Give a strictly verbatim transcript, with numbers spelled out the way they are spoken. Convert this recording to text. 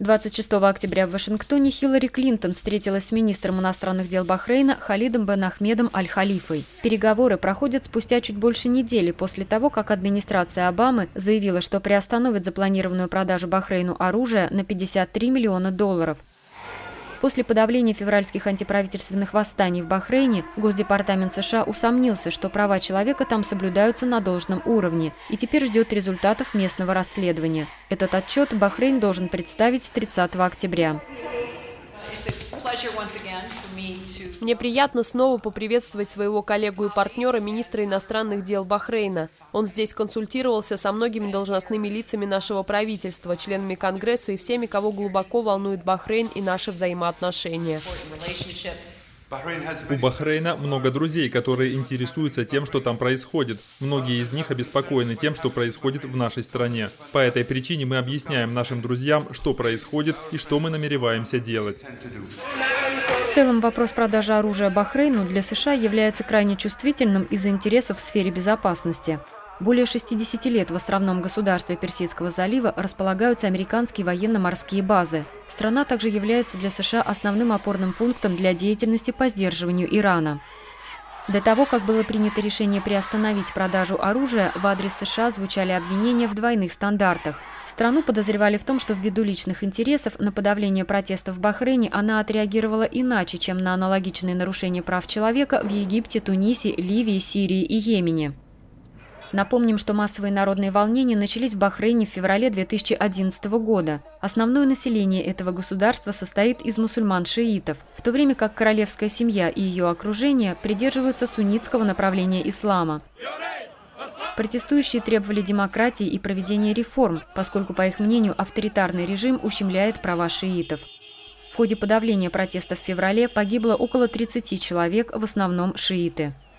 двадцать шестого октября в Вашингтоне Хиллари Клинтон встретилась с министром иностранных дел Бахрейна Халидом бен Ахмедом Аль-Халифой. Переговоры проходят спустя чуть больше недели после того, как администрация Обамы заявила, что приостановит запланированную продажу Бахрейну оружия на пятьдесят три миллиона долларов. После подавления февральских антиправительственных восстаний в Бахрейне Госдепартамент США усомнился, что права человека там соблюдаются на должном уровне, и теперь ждет результатов местного расследования. Этот отчет Бахрейн должен представить тридцатого октября. Мне приятно снова поприветствовать своего коллегу и партнера, министра иностранных дел Бахрейна. Он здесь консультировался со многими должностными лицами нашего правительства, членами Конгресса и всеми, кого глубоко волнует Бахрейн и наши взаимоотношения. У Бахрейна много друзей, которые интересуются тем, что там происходит. Многие из них обеспокоены тем, что происходит в нашей стране. По этой причине мы объясняем нашим друзьям, что происходит и что мы намереваемся делать. В целом, вопрос продажи оружия Бахрейну для США является крайне чувствительным из-за интересов в сфере безопасности. Более шестидесяти лет в островном государстве Персидского залива располагаются американские военно-морские базы. Страна также является для США основным опорным пунктом для деятельности по сдерживанию Ирана. До того, как было принято решение приостановить продажу оружия, в адрес США звучали обвинения в двойных стандартах. Страну подозревали в том, что ввиду личных интересов на подавление протестов в Бахрейне она отреагировала иначе, чем на аналогичные нарушения прав человека в Египте, Тунисе, Ливии, Сирии и Йемене. Напомним, что массовые народные волнения начались в Бахрейне в феврале две тысячи одиннадцатого года. Основное население этого государства состоит из мусульман-шиитов, в то время как королевская семья и ее окружение придерживаются суннитского направления ислама. Протестующие требовали демократии и проведения реформ, поскольку, по их мнению, авторитарный режим ущемляет права шиитов. В ходе подавления протестов в феврале погибло около тридцати человек, в основном шииты.